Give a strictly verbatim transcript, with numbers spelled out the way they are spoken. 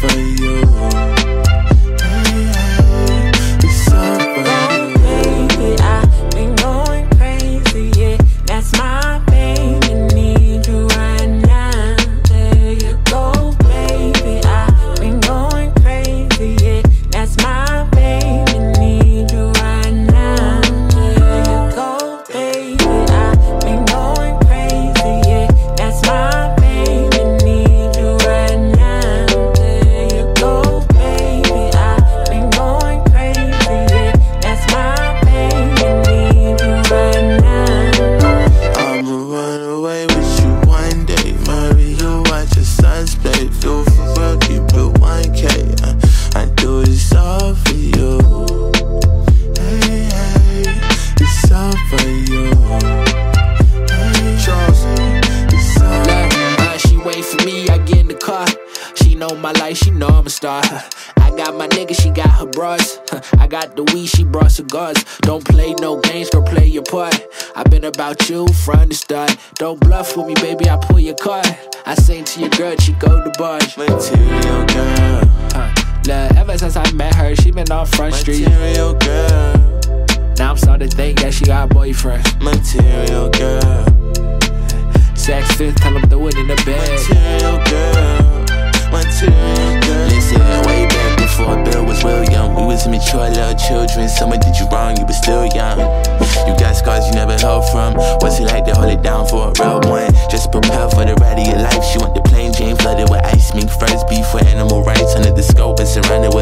for you. Hey, hey, it's all for you. Baby, I've been going crazy, yeah. That's my baby, need you right now. There you go, baby. I've been going crazy, yeah. That's my baby, need you right now. There you go, baby. I've been going crazy, yeah. That's my baby, need you right now. There you go, baby. I've been going crazy, yeah. That's my baby, need you right now. I'ma run away with you one day, marry you, watch your sons play. Do for real, keep it one K. Uh, I do this all for you. Hey, hey, it's all for you. Hey, Charles. it's all Look, uh, she wait for me, I get in the car. She know my life, she know I'm a star. I got my nigga, she got her bras. I got the weed, she brought cigars. Don't play no games, girl, play your part. I been about you from the start. Don't bluff with me, baby, I pull your card. I sing to your girl, she go to bars. material girl. Huh. Look, ever since I met her, she been on Front Street. Material girl. Now I'm starting to think that she got a boyfriend. Material girl. Sex fit, tell him do it in the bed. Material girl. Material girl. Listen, way back before Bill was real young. We was immature little children. Someone did you wrong, you were still young. You got scars you never healed from. What's it like to hold it down for a real one? Just prepare for the ride of your life. She want the plain Jane flooded with ice. Mink first beef for animal rights under the scope and surrounded with